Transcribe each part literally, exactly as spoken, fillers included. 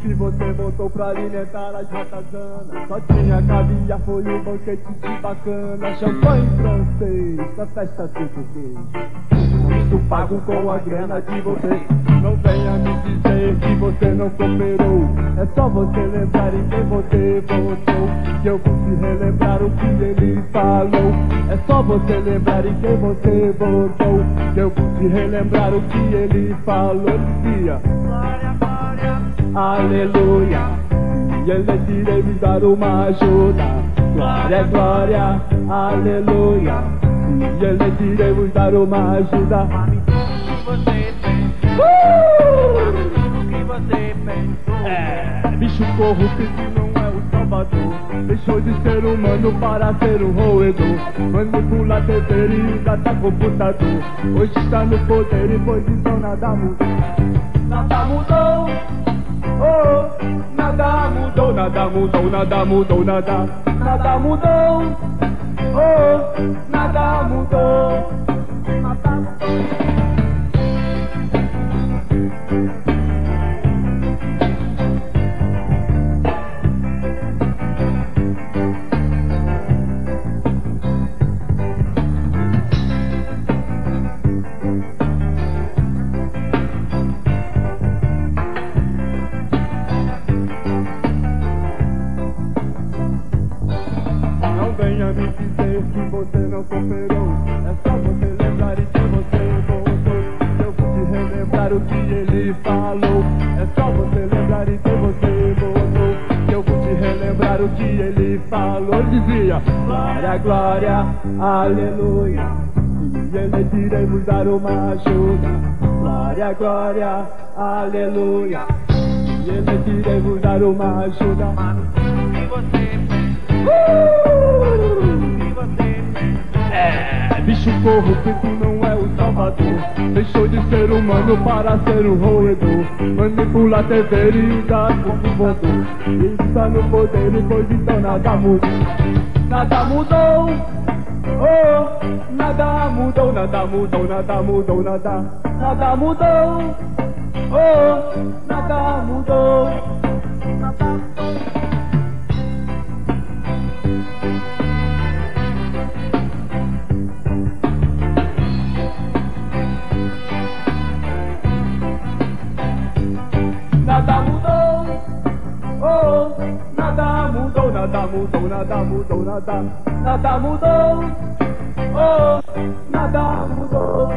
que você voltou pra alimentar as ratazanas. Só tinha caviar, foi um banquete de bacana. Champanhe francês, da festa de vocês. Isso pago com a grana de vocês. Não venha me dizer que você não cooperou. É só você lembrar em quem você votou, que eu vou te relembrar o que ele falou. É só você lembrar em quem você votou, que eu vou te relembrar o que ele falou. Dizia: glória, glória, aleluia, e ele irei dar uma ajuda. Glória, glória, aleluia, e ele irei dar uma ajuda. Você pensou, o que você pensou? É, bicho corrupto não é o Salvador. Deixou de ser humano para ser um roedor. Manipula T V e data computador. Hoje está no poder e pois então nada mudou. Nada mudou, oh, nada mudou, nada mudou, nada mudou, nada. Nada mudou, oh, nada mudou, nada mudou. Venha me dizer que você não cooperou. É só você lembrar e que você voltou. Eu vou te relembrar o que ele falou. É só você lembrar e que você voltou. Eu vou te relembrar o que ele falou. Ele dizia: glória, glória, aleluia, e ele iremos dar uma ajuda. Glória, glória, aleluia, e ele iremos dar uma ajuda. Mano, o que você pensou? É, bicho corrupto não é o Salvador. Deixou de ser humano para ser um roedor. Manipula T V e dá computador. Está no poder e pois então nada mudou. Nada mudou, oh, nada mudou, nada mudou, nada mudou, nada. Nada mudou, oh, nada mudou, nada mudou. Nada mudou, oh, nada mudou, nada mudou, nada mudou, nada. Nada mudou, oh, nada mudou.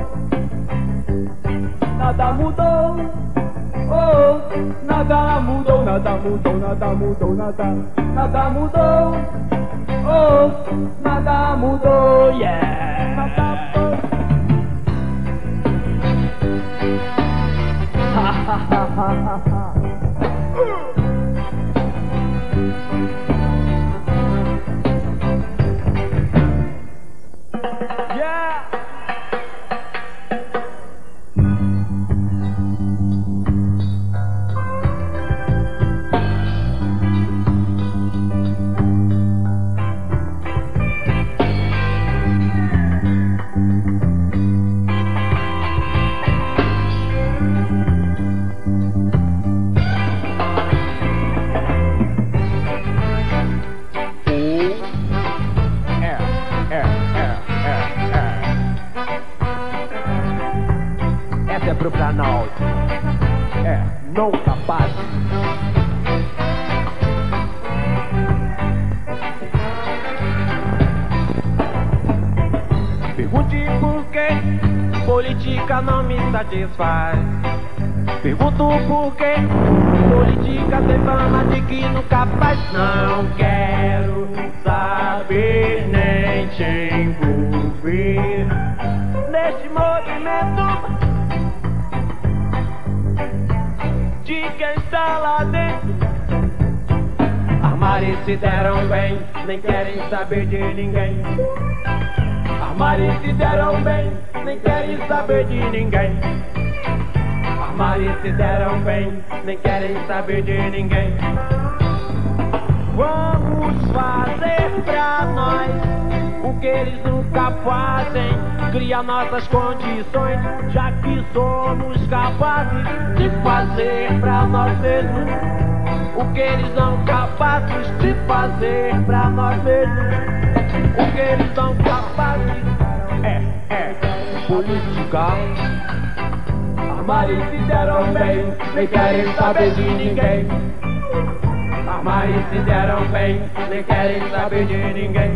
Nada mudou, oh, nada mudou, nada mudou, nada mudou, nada. Nada mudou, oh, nada mudou, yeah. Nada mudou. Ha ha ha ha ha. Yeah. Pro canal é não capaz. Pergunte por que política não me satisfaz. Pergunto por que política tem fama de que nunca faz. Não quero saber nem te envolver neste movimento de quem está lá dentro. Armários se deram bem, nem querem saber de ninguém. Armários se deram bem, nem querem saber de ninguém. Armários se deram bem, nem querem saber de ninguém. Vamos fazer pra nós o que eles nunca fazem. Criar nossas condições, já que somos capazes de fazer pra nós mesmos o que eles são capazes de fazer pra nós mesmos. O que eles são capazes é, é política. Armar e se deram bem, nem querem saber de ninguém. Armar e se deram bem, nem querem saber de ninguém.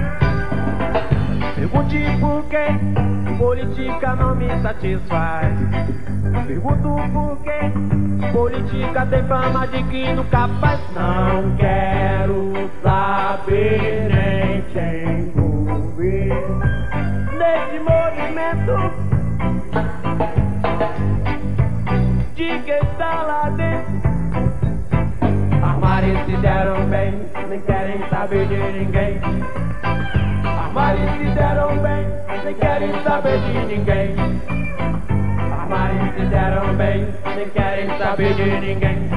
Pergunte por que política não me satisfaz. Pergunto por que política tem fama de que nunca faz. Não quero saber nem te envolver nesse movimento de quem está lá dentro. Armar e se deram bem, nem querem saber de ninguém. Armar e se deram bem, nem querem saber de ninguém. Armar e se deram bem, nem querem saber de ninguém.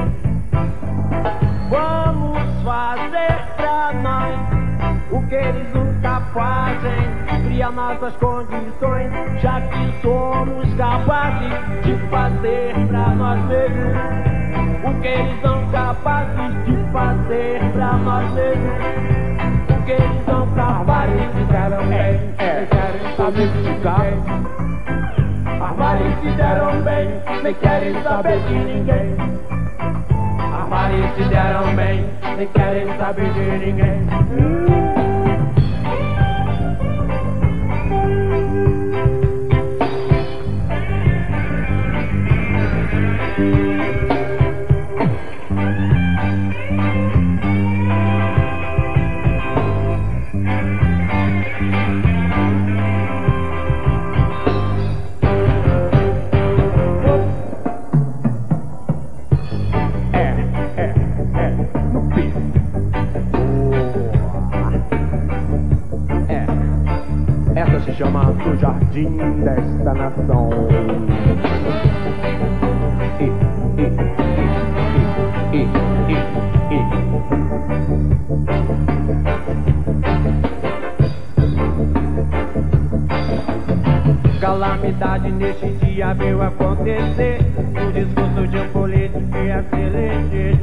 Vamos fazer pra nós o que eles nunca fazem. Criar nossas condições, já que somos capazes de fazer pra nós mesmos o que eles são capazes de fazer pra nós mesmos. O que eles são capazes de deram bem, é, querem saber de ninguém. Armar e se deram bem, nem querem saber de ninguém. Armar e se deram bem, nem querem saber de ninguém. Se chama do jardim desta nação. E, e, e, e, e, e. Calamidade neste dia veio acontecer no discurso de um político que ia se eleger.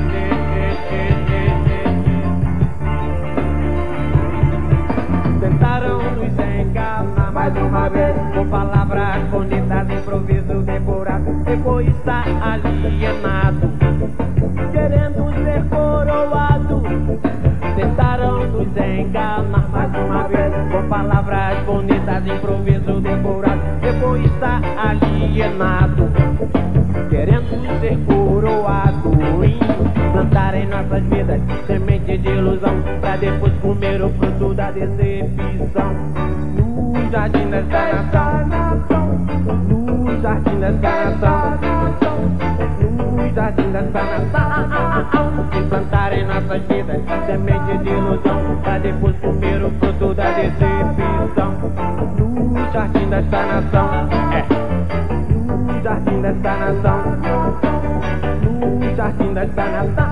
Tentaram nos enganar mais uma vez com palavras bonitas, improviso decorado, egoísta alienado, querendo ser coroado. Tentaram nos enganar mais uma vez com palavras bonitas, improviso decorado, egoísta alienado, querendo ser coroado. Plantar em nossas vidas semente de ilusão, pra depois comer o fruto da decepção. No jardim desta nação, no jardim desta nação, no jardim desta nação. Plantar em nossas vidas semente de ilusão, pra depois comer o fruto da decepção. No jardim desta nação, é, no jardim desta nação, no jardim desta nação.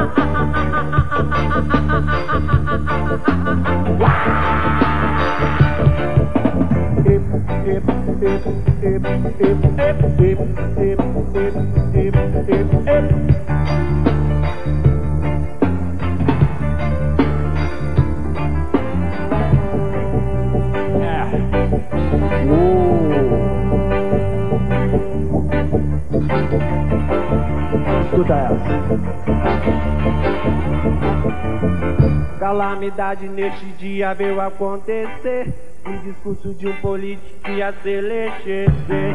Escuta essa. Calamidade neste dia veio acontecer no discurso de um político que ia se eleger.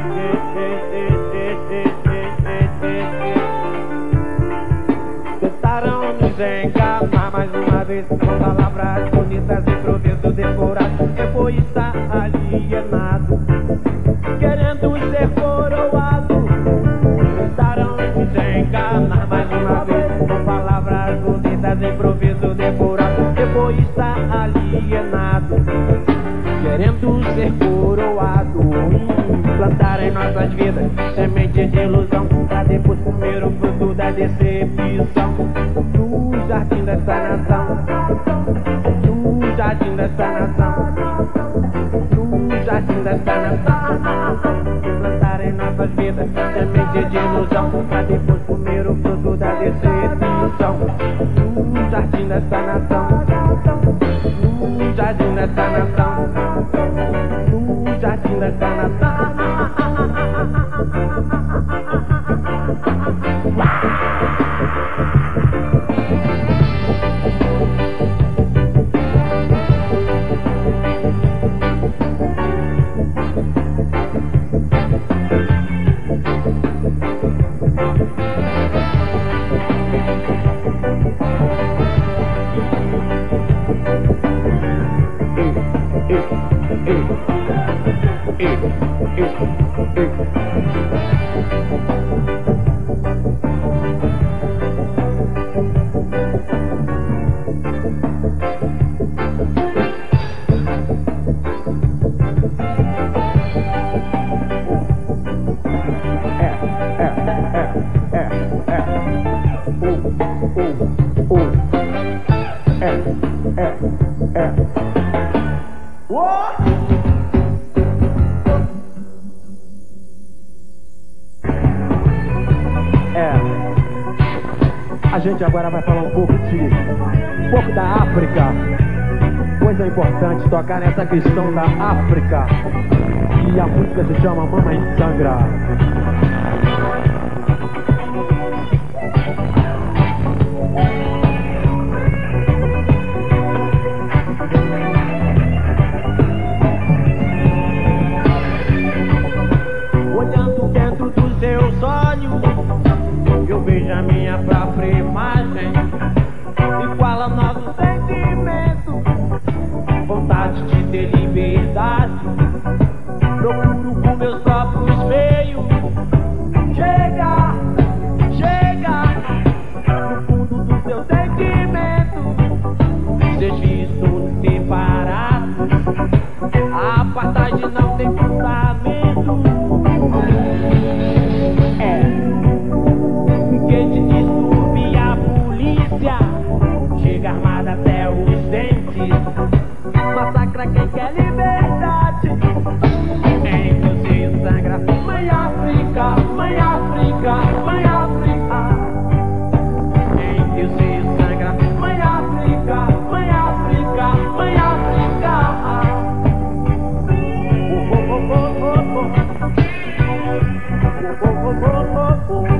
Tentaram nos enganar mais uma vez com palavras bonitas, improviso decorado, egoísta alienado, querendo ser coroado. Tentaram nos enganar mais uma vez com palavras bonitas, improviso decorado, egoísta alienado, querendo ser coroado. Plantar em nossas vidas semente de ilusão, pra depois comer o fruto da decepção. No jardim desta nação, no jardim desta nação, no jardim desta nação. Plantar em nossas vidas semente de ilusão, pra depois comer o fruto da decepção. canção, no jardim dessa nação, no jardim dessa nação, no jardim dessa nação. A gente agora vai falar um pouco de um pouco da África, pois é importante tocar nessa questão da África. E a música se chama Mamãe Sangra. Olhando dentro dos seus olhos, eu vejo a minha própria imagem, igual a nosso sentimento, vontade de ter liberdade. Procuro com meus próprios meios chegar, chegar no fundo do seu sentimento. Seja isso separado, a apartheid não tem fundamento. É que te disturbe a polícia, chega armada até os dentes, massacra quem quer liberdade. Em teu seio sangra Mãe África, Mãe África, Mãe África. Em teu seio sangra Mãe África, Mãe África, Mãe África. Oh, oh, oh, oh, oh, oh. Oh, oh, oh, oh, oh, oh.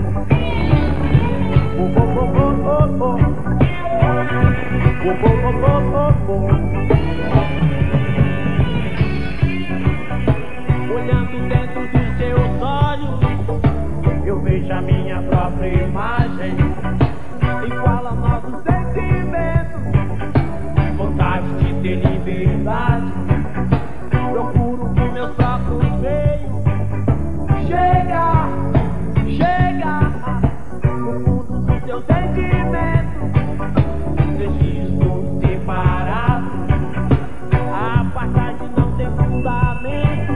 Olhando dentro dos seus olhos, eu vejo a minha própria imagem, igual a nosso sentimento, vontade de ter liberdade. Procuro com meus próprios meios chegar, chegar no fundo do seu sentimento. Registro separado, a apartheid não tem fundamento.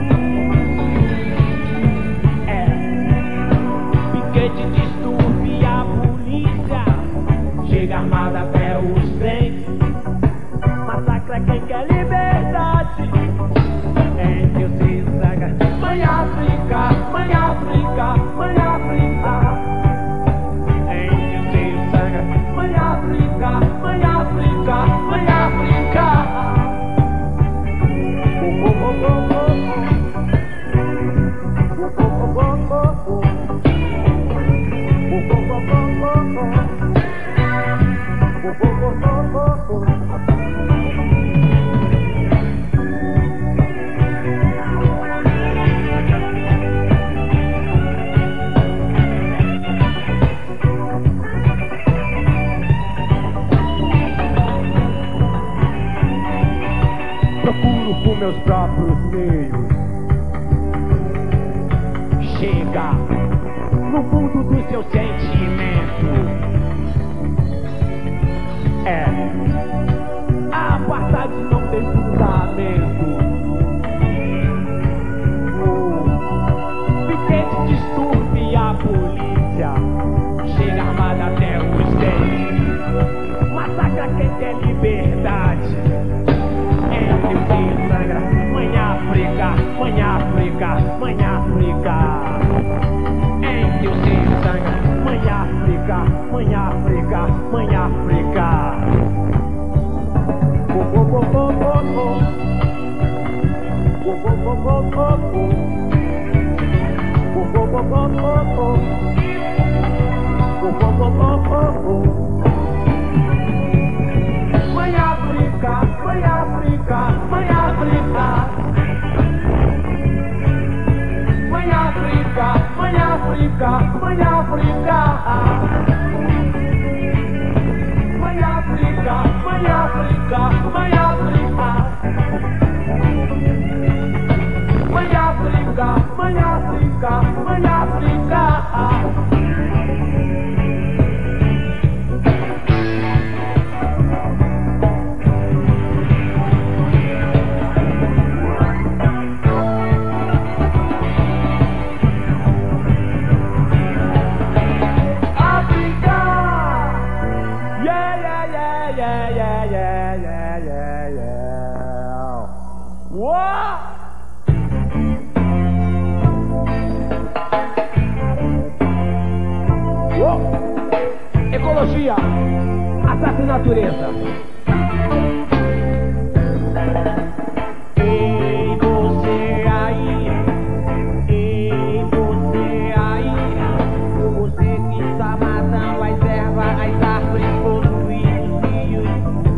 É piquete, distúrbio, a polícia chega armada até os dentes, massacra quem quer liberdade. Em teu seio sangra Mãe África, Mãe África, Mãe África. Em teu seio sangra Mãe África, Mãe África, Mãe África. Oh, oh, oh, oh, oh. Oh, oh, oh, oh, oh. Oh, oh, oh, oh, oh, oh. Oh, oh, oh, oh, oh. Procuro com meus próprios meios Chega no fundo do seu sentimento. É a apartheid não tem fundamento. Oh, piquete, distúrbio, a polícia chega armada até os dentes, massacra quem quer liberdade. Em teu seio sangra Mãe África, Mãe África, Mãe África. Oh, oh, oh, oh, oh, oh. Oh, oh, oh, oh, oh, oh. Oh, oh, oh, oh, oh, oh. Oh, oh, oh, oh, oh. Mãe África, Mãe África, Mãe África. Mãe África, Mãe África, Mãe África. Mãe África, Mãe África, Mãe África. Mãe África, Mãe África, Mãe África. Ecologia, ataque natureza. Ei, você aí, ei, você aí, você que está matando as ervas, as árvores, poluindo os rios,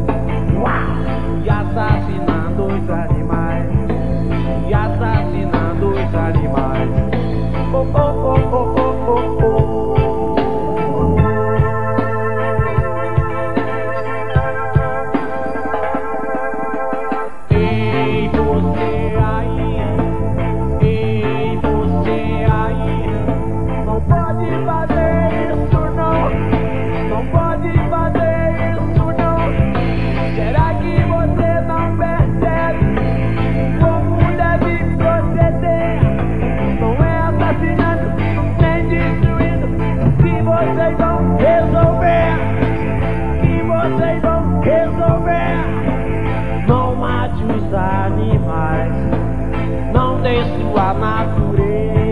e assassinando os animais, e assassinando os animais. Oh, oh, oh, oh, oh, oh, oh. A natureza.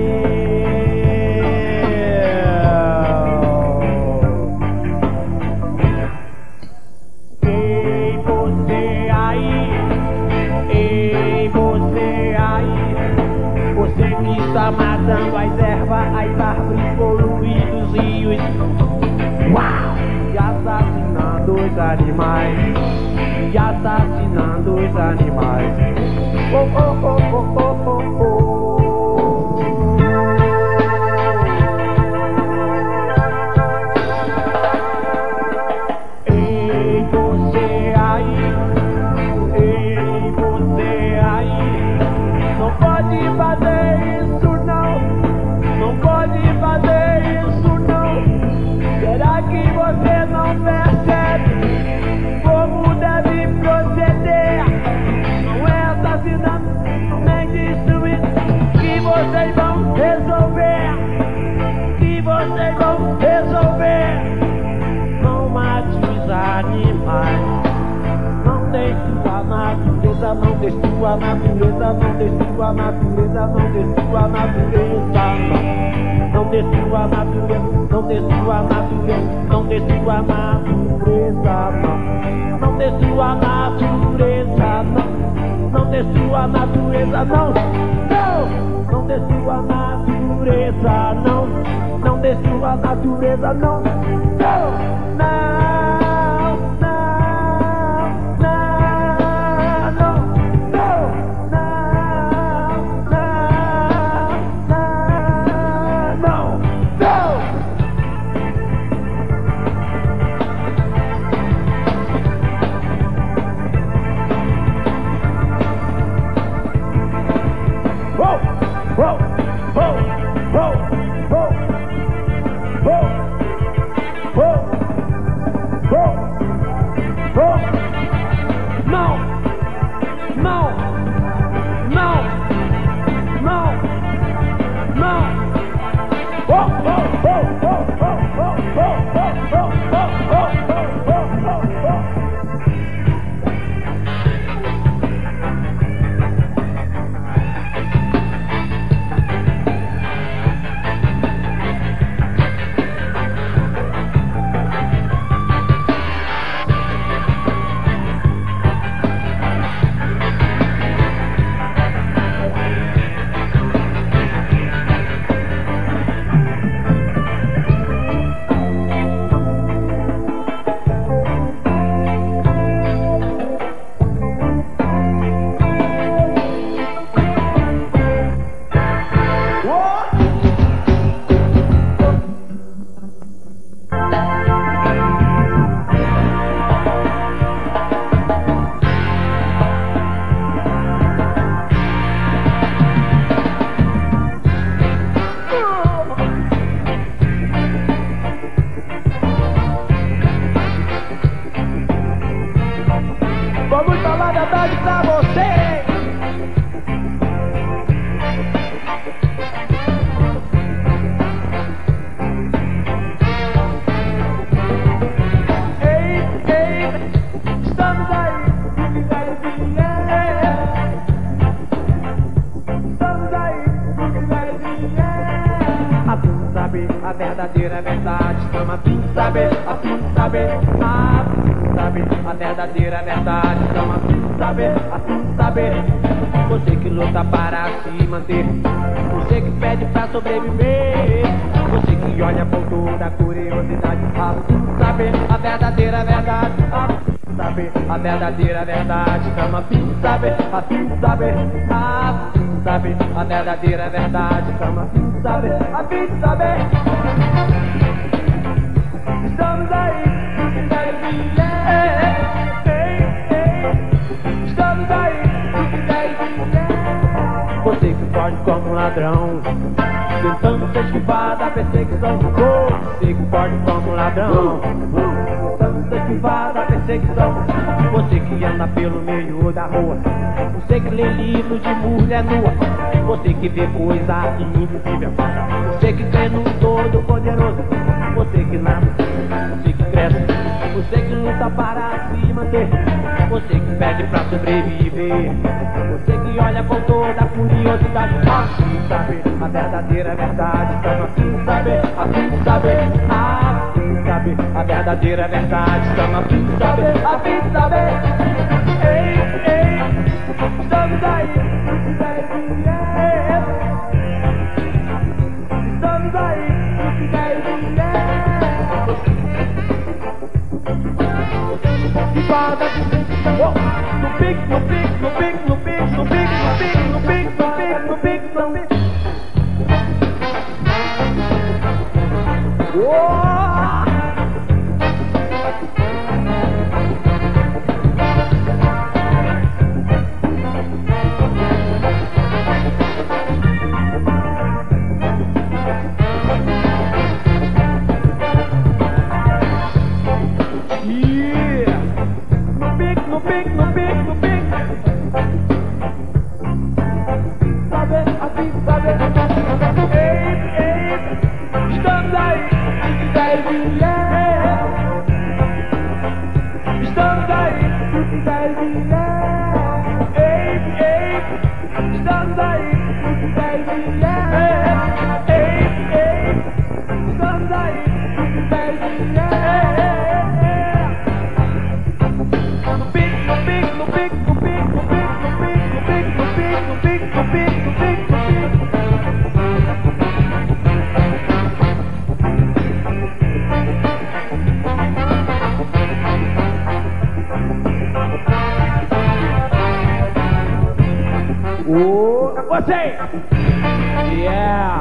Ei, você aí, ei, você aí, você que está matando as ervas, as árvores, poluindo os rios, e assassinando os animais, e assassinando os animais. Oh, oh, oh, oh, oh, oh, oh. Vocês vão resolver, que vocês vão resolver. Não mate os animais, não destrua a natureza, não destrua a natureza, não destrua a natureza, não destrua a natureza, não, não destrua a natureza, não destrua a natureza, não destrua a natureza, não, não destrua a natureza, não, não destrua a natureza, não, não. Não destrua a natureza, não. Não destrua a natureza, não. Não, não, não, não, não, não, não, não, não. Whoa! Whoa, whoa, whoa, whoa, whoa, whoa. é verdade. Estamos a fim de saber, a fim de saber, a fim de saber a verdadeira verdade. Estamos a fim de saber, a fim de saber. Você que luta para se manter, você que pede pra sobreviver, você que olha com toda a curiosidade, a fim de saber a verdadeira verdade. A saber a verdadeira verdade. Estamos a fim de saber, a fim de saber, a fim de saber a verdadeira verdade. Estamos a fim de saber, a fim de saber. Estamos aí, estamos aí. Você que foge como um ladrão, tentando se esquivar da perseguição. Você que foge como um ladrão, tentando se esquivar da perseguição. Você que anda pelo meio da rua, você que lê livros de mulher nua, você que vê coisa invisível, você que crê no todo poderoso, você que nasce, você que cresce, você que luta para se manter, você que pede pra sobreviver, você que olha com toda a curiosidade, a fim de saber a verdadeira verdade. Estamos a fim de saber, a fim de saber, a fim de saber a verdadeira verdade. Estamos a fim de saber, a fim de saber. Ei, ei, estamos aí, estamos aí, esquivar da perseguição. No pique, no pique, no pique, no pique, no pique, no pique, no pique, no pique, no pique, no pique. No pique, no pique, no pique. Saber, a fim de saber. Ei, ei, estamos aí, baby, yeah. Estamos aí, baby, yeah. Ei, ei, estamos aí, baby, yeah. Ei, ei, estamos aí, baby, yeah. What's it? Yeah.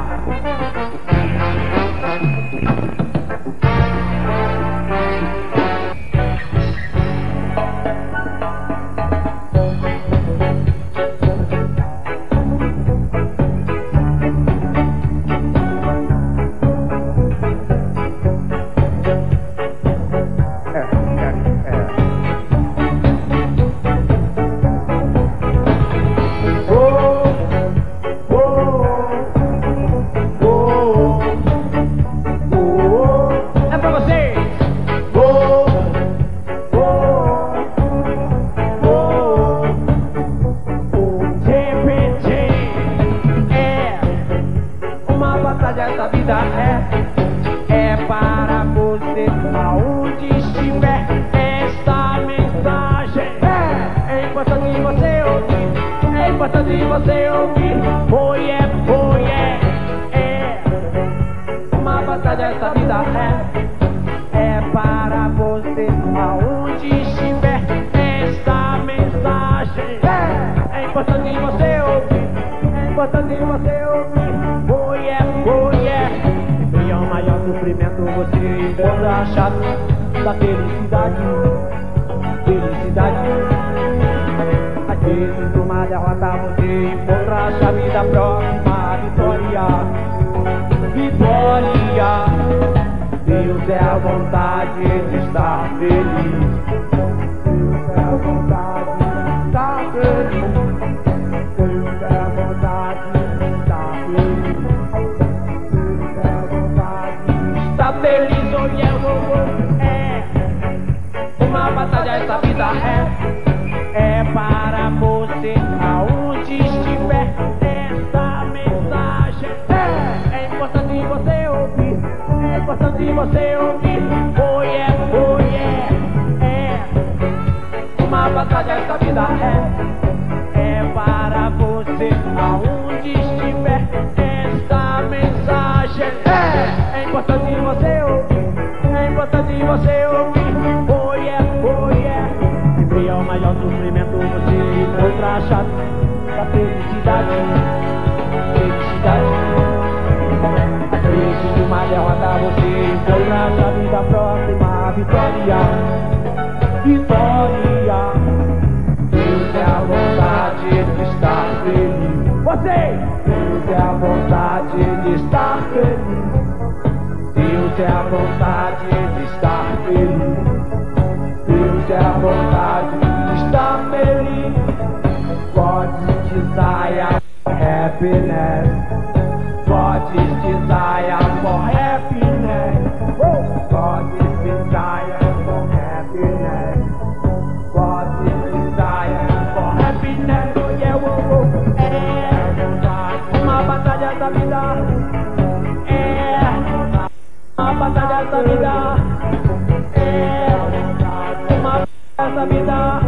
Essa vida é, é para você, aonde estiver. Esta mensagem é, é importante você ouvir, é importante você ouvir. Foi, é, foi, é, é uma batalha. Essa vida é, é para você, aonde estiver. Esta mensagem é, é importante você ouvir, é importante você ouvir. Foi, é, foi, é. E ao maior sofrimento você encontra a chave da felicidade. Felicidade. Às vezes numa derrota você encontra a chave da próxima vitória. Vitória. Deus é a vontade de estar feliz. Deus é a vontade de estar feliz. Deus é a vontade de estar feliz. Deus é a vontade de estar feliz. Oh yeah, oh, oh. É uma batalha, essa vida é, é para você, aonde estiver. Essa mensagem é, é importante você ouvir, é importante Vitória, vitória. Deus é a vontade de estar feliz. Você! Deus é a vontade de estar feliz. Deus é a vontade de estar feliz. Deus é a vontade de estar feliz. God's desire for happiness. God's desire for happiness. God's desire for happiness. God's desire for happiness. Oh yeah, oh, oh. É uma batalha da vida. É uma batalha da vida. É uma batalha da vida.